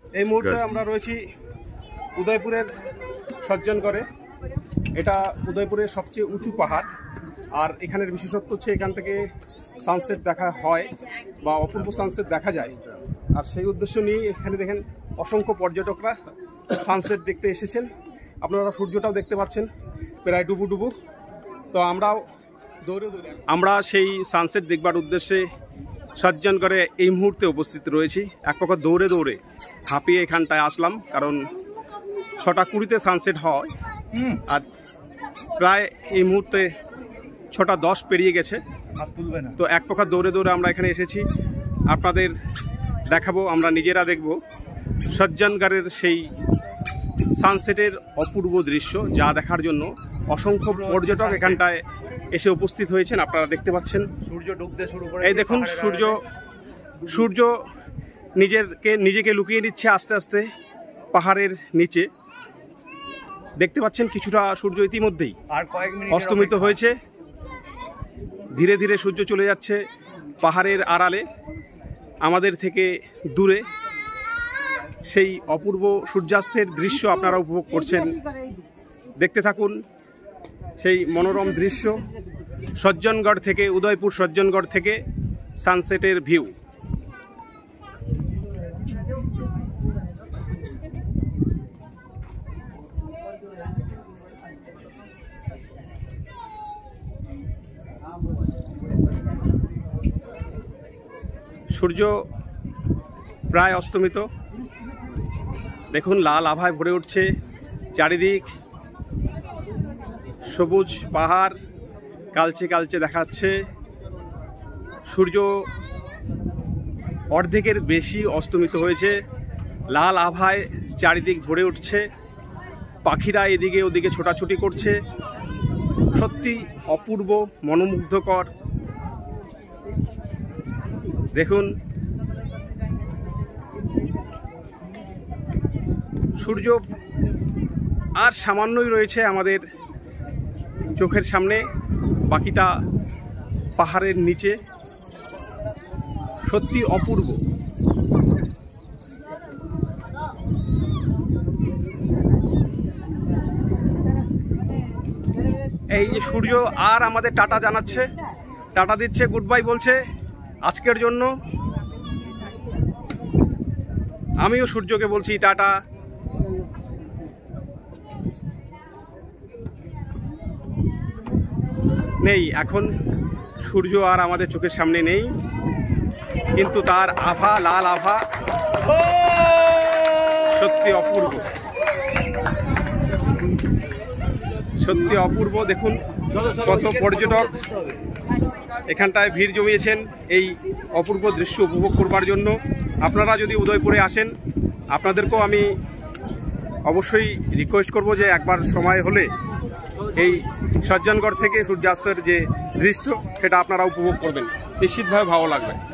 এই মুহূর্তে আমরা রয়েছি উদয়পুরের সজ্জনগড়ে। এটা উদয়পুরের সবচেয়ে উঁচু পাহাড়, আর এখানের বিশেষত্ব হচ্ছে এখান থেকে সানসেট দেখা হয় বা অপূর্ব সানসেট দেখা যায়। আর সেই উদ্দেশ্য নিয়ে এখানে দেখেন অসংখ্য পর্যটকরা সানসেট দেখতে এসেছেন। আপনারা সূর্যটাও দেখতে পাচ্ছেন প্রায় ডুবু ডুবু। তো আমরা সেই সানসেট দেখবার উদ্দেশ্যে সজ্জনগড়ে এই মুহূর্তে উপস্থিত রয়েছি। এক প্রকার দৌড়ে দৌড়ে হাঁপিয়ে এখানটায় আসলাম, কারণ 6:20-তে সানসেট হয় আর প্রায় এই মুহূর্তে 6:10 পেরিয়ে গেছে। তো এক প্রকার দৌড়ে দৌড়ে আমরা এখানে এসেছি, আপনাদের দেখাবো, আমরা নিজেরা দেখব সজ্জনগড়ের সেই সানসেটের অপূর্ব দৃশ্য, যা দেখার জন্য অসংখ্য পর্যটক এখানটায় এসে উপস্থিত হয়েছেন। আপনারা দেখতে পাচ্ছেন সূর্য ডুবতে শুরু করে। এই দেখুন সূর্য নিজেকে লুকিয়ে নিচ্ছে আস্তে আস্তে পাহাড়ের নিচে। দেখতে পাচ্ছেন কিছুটা সূর্য ইতিমধ্যেই আর কয়েক মিনিট অস্তমিত হয়েছে। ধীরে ধীরে সূর্য চলে যাচ্ছে পাহাড়ের আড়ালে, আমাদের থেকে দূরে। সেই অপূর্ব সূর্যাস্তের দৃশ্য আপনারা উপভোগ করছেন। দেখতে থাকুন সেই মনোরম দৃশ্য সজ্জনগড় থেকে, উদয়পুর সজ্জনগড় থেকে সানসেটের ভিউ। সূর্য প্রায় অস্তমিত। দেখুন লাল আভায় ভরে উঠছে চারিদিক, সবুজ পাহাড় কালচে কালচে দেখাচ্ছে। সূর্য অর্ধেকের বেশি অস্তমিত হয়েছে, লাল আভায় চারিদিক ভরে উঠছে। পাখিরা এদিকে ওদিকে ছোটাছুটি করছে। সত্যি অপূর্ব মনোমুগ্ধকর। দেখুন সূর্য আর সামান্যই রয়েছে আমাদের চোখের সামনে, বাকিটা পাহাড়ের নিচে। সত্যি অপূর্ব। এই যে সূর্য আর আমাদের টাটা জানাচ্ছে, টাটা দিচ্ছে, গুড বাই বলছে আজকের জন্য। আমিও সূর্যকে বলছি টাটা। নেই, এখন সূর্য আর আমাদের চোখের সামনে নেই, কিন্তু তার আভা, লাল আভা সত্যি অপূর্ব, সত্যি অপূর্ব। দেখুন কত পর্যটক এখানটায় ভিড় জমিয়েছেন এই অপূর্ব দৃশ্য উপভোগ করবার জন্য। আপনারা যদি উদয়পুরে আসেন, আপনাদেরকেও আমি অবশ্যই রিকোয়েস্ট করব যে একবার সময় হলে এই সজ্জনগড় থেকে সূর্যাস্তের যে দৃশ্য সেটা আপনারা উপভোগ করবেন, নিশ্চিতভাবে ভালো লাগবে।